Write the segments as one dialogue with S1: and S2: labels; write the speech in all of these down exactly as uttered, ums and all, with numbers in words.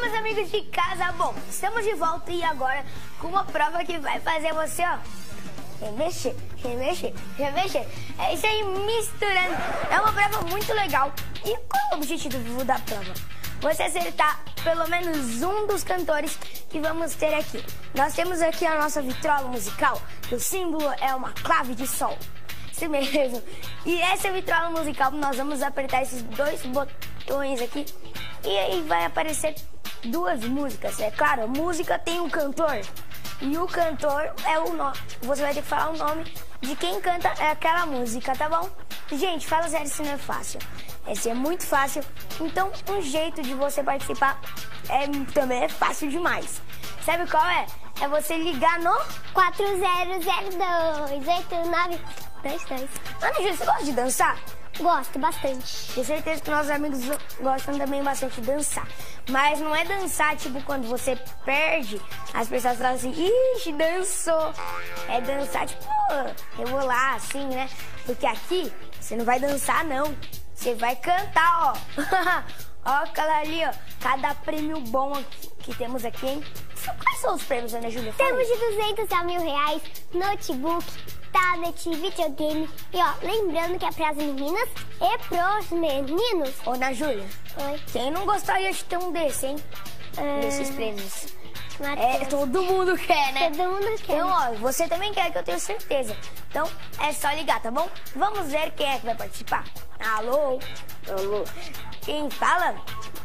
S1: meus amigos de casa, bom, estamos de volta e agora com uma prova que vai fazer você, ó, remexer, remexer, remexer. É isso aí, misturando. É uma prova muito legal. E qual é o objetivo da prova? Você acertar pelo menos um dos cantores que vamos ter aqui. Nós temos aqui a nossa vitrola musical, que o símbolo é uma clave de sol. Isso mesmo. E essa vitrola musical, nós vamos apertar esses dois botões aqui e aí vai aparecer duas músicas. É claro, a música tem um cantor e o cantor é o nome. Você vai ter que falar o nome de quem canta aquela música, tá bom? Gente, fala sério, isso não é fácil. Esse é muito fácil. Então, um jeito de você participar é, também é fácil demais. Sabe qual é? É você ligar no
S2: quatro zero zero dois oito nove dois dois.
S1: Ana Júlia, você gosta de dançar?
S2: Gosto bastante.
S1: Tenho certeza que nossos amigos gostam também bastante de dançar. Mas não é dançar, tipo, quando você perde, as pessoas falam assim, ixi, dançou. É dançar, tipo, rebolar, assim, né? Porque aqui, você não vai dançar, não. Você vai cantar, ó. Ó, aquela ali, ó. Cada prêmio bom aqui, que temos aqui, hein? Quais são os prêmios, Ana Júlia?
S2: Temos de duzentos a mil reais, notebook, tablet, videogame. E ó, lembrando que é pras meninas e pros meninos.
S1: Ô, Ana Júlia.
S2: Oi.
S1: Quem não gostaria de ter um desse, hein?
S2: Ah,
S1: Desses prêmios.
S2: Matheus.
S1: É, todo mundo quer, né?
S2: Todo mundo quer.
S1: Então, ó, você também quer, que eu tenho certeza. Então, é só ligar, tá bom? Vamos ver quem é que vai participar. Alô?
S3: Alô,
S1: Quem fala?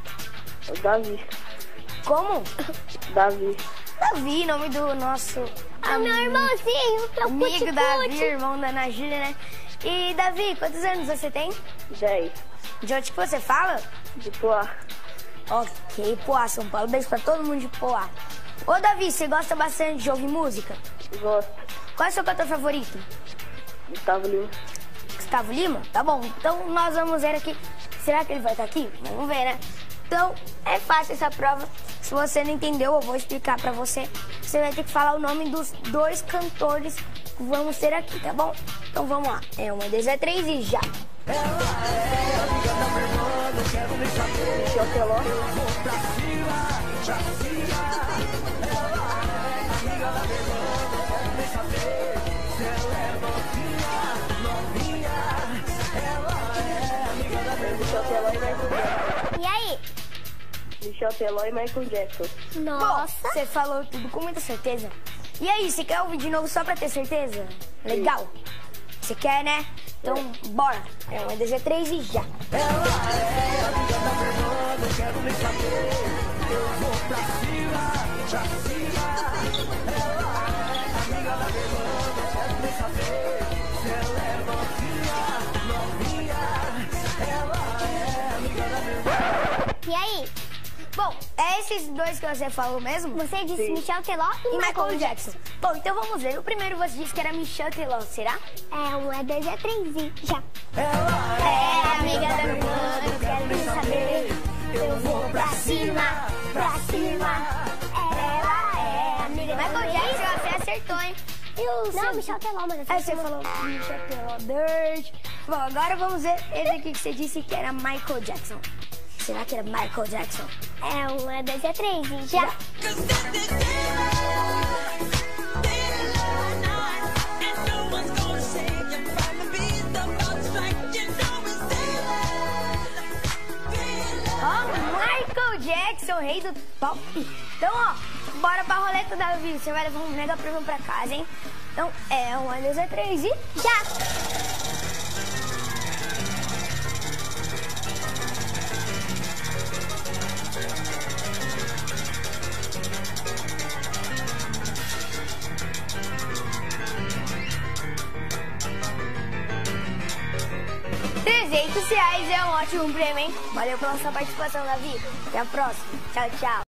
S3: o Davi.
S1: Como?
S3: Davi.
S1: Davi, nome do nosso
S2: Ah, meu irmãozinho, meu
S1: amigo
S2: puti-puti.
S1: Davi, irmão da Ana Júlia, né? E, Davi, quantos anos você tem?
S3: dez.
S1: De onde que você fala?
S3: De Poá.
S1: Ok, Poá, São Paulo. Beijo pra todo mundo de Poá. Ô, Davi, você gosta bastante de ouvir música?
S3: Gosto.
S1: Qual é o seu cantor favorito?
S3: Gustavo Lima.
S1: Gustavo Lima? Tá bom, então nós vamos ver aqui. Será que ele vai estar aqui? Vamos ver, né? Então, é fácil essa prova. Se você não entendeu, eu vou explicar pra você. Você vai ter que falar o nome dos dois cantores que vamos ter aqui, tá bom? Então vamos lá. É uma, dois, é três e já.
S3: Michel Teló. Michel Teló e Michael Jackson.
S2: E aí?
S3: Michel Teló e Michael Jackson.
S2: Nossa.
S1: Bom, você falou tudo com muita certeza. E aí, você quer ouvir de novo só pra ter certeza? Legal? Você quer, né? Então, bora. É uma, dois, é três e já.
S2: E aí?
S1: Bom, é esses dois que você falou mesmo?
S2: Você disse
S3: Sim.
S2: Michel Teló e,
S1: E Michael Jackson. Bom, então vamos ver. O primeiro você disse que era Michel Teló, será?
S2: É, um, é dois, é três e já.
S1: É, amiga da minha irmã, eu quero nem saber. Eu vou pra cima, pra cima.
S2: Ela é amiga da
S1: Michael
S2: minha
S1: Jackson, você acertou, hein? E o
S2: Não,
S1: seu-
S2: Michel Teló, mas
S1: Aí você falou Michel Teló, Dirt. Bom, agora vamos ver esse aqui que você disse que era Michael Jackson. Será que era Michael Jackson?
S2: É, um, é dois, é três e já.
S1: Ó, Michael Jackson, rei do pop. Então, ó, bora pra roleta da vida. Você vai levar um mega prêmio pra casa, hein? Então, é um, dois, é três e já! trezentos reais é um ótimo prêmio, hein? Valeu pela sua participação, Davi. Até a próxima. Tchau, tchau.